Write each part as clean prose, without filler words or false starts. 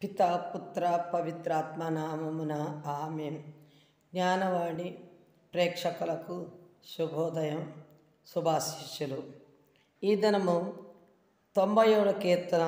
పితా పుత్ర పవిత్రాత్మ నామమున ఆమేన్. జ్ఞానవాణి ప్రేక్షకులకు శుభోదయం, శుభాశిష్యులు. ఈ దినము 97వ కీర్తన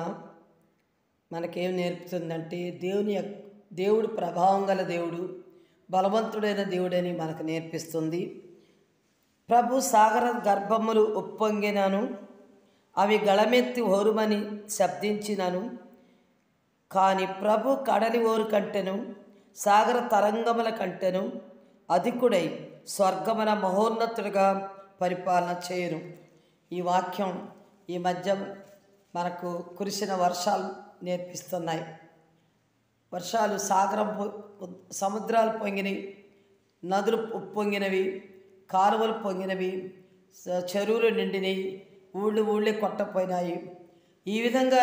మనకేం నేర్పుతుందంటే దేవుడు ప్రభావం గల దేవుడు, బలవంతుడైన దేవుడని మనకు నేర్పిస్తుంది. ప్రభు సాగర గర్భములు ఉప్పొంగినను, అవి గళమెత్తి ఓరుమని శబ్దించినను, కానీ ప్రభు కడలి ఓరు కంటెను, సాగర తరంగముల కంటెను అధికుడై స్వర్గమున మహోన్నతుడిగా పరిపాలన చేయను. ఈ వాక్యం ఈ మధ్య మనకు కురిసిన వర్షాలు నేర్పిస్తున్నాయి. వర్షాలు సముద్రాలు పొంగినవి, నదులు ఉప్పొంగినవి, కాలువలు పొంగినవి, చెరువులు నిండినవి, ఊళ్ళే కొట్టపోయినాయి. ఈ విధంగా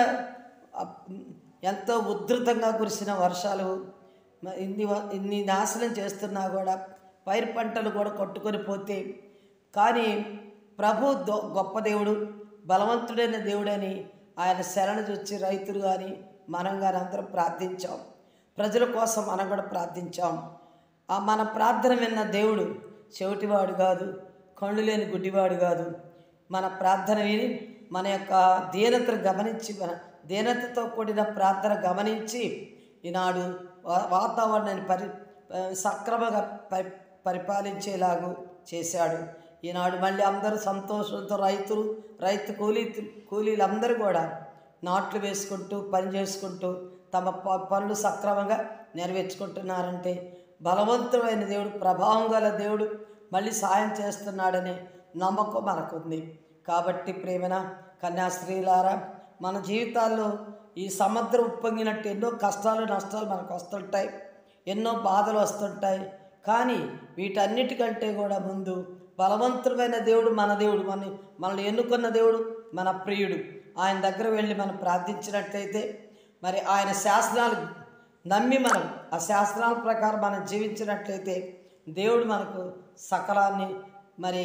ఎంతో ఉధృతంగా కురిసిన వర్షాలు ఇన్ని నాశనం చేస్తున్నా కూడా పైరు పంటలు కూడా కొట్టుకొని పోతే, కానీ ప్రభు గొప్ప దేవుడు, బలవంతుడైన దేవుడని ఆయన శరణ చూచి రైతులు కానీ మనం కానీ అందరం ప్రార్థించాం. ప్రజల కోసం మనం కూడా ప్రార్థించాం. మన ప్రార్థన విన్న దేవుడు చెవిటివాడు కాదు, కళ్ళు లేని గుడ్డివాడు కాదు. మన ప్రార్థన విని మన యొక్క దీనతను గమనించి, మన దీనతతో కూడిన ప్రార్థన గమనించి ఈనాడు వాతావరణాన్ని సక్రమంగా పరిపాలించేలాగూ చేశాడు. ఈనాడు మళ్ళీ అందరూ సంతోషంతో రైతు కూలీలు అందరూ కూడా నాట్లు వేసుకుంటూ పని చేసుకుంటూ తమ పనులు సక్రమంగా నెరవేర్చుకుంటున్నారంటే బలవంతుడైన దేవుడు, ప్రభావం గల దేవుడు మళ్ళీ సాయం చేస్తున్నాడనే నమ్మకం మనకుంది. కాబట్టి ప్రేమన కన్యాస్త్రీలారా, మన జీవితాల్లో ఈ సముద్రం ఉప్పొంగినట్టు ఎన్నో కష్టాలు నష్టాలు మనకు వస్తుంటాయి, ఎన్నో బాధలు వస్తుంటాయి. కానీ వీటన్నిటికంటే కూడా ముందు బలవంతుడైన దేవుడు, మన దేవుడు, మనల్ని ఎన్నుకున్న దేవుడు, మన ప్రియుడు, ఆయన దగ్గర వెళ్ళి మనం ప్రార్థించినట్లయితే, మరి ఆయన శాసనాలు నమ్మి మనం ఆ శాసనాల ప్రకారం మనం జీవించినట్లయితే దేవుడు మనకు సకలాన్ని మరి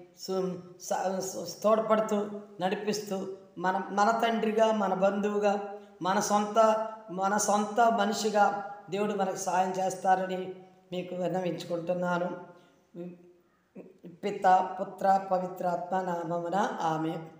తోడ్పడుతూ నడిపిస్తూ మన తండ్రిగా, మన బంధువుగా, మన సొంత మనిషిగా దేవుడు మనకు సాయం చేస్తారని మీకు విన్నవించుకుంటున్నాను. పిత పుత్ర పవిత్రాత్మ నామమున ఆమేన్.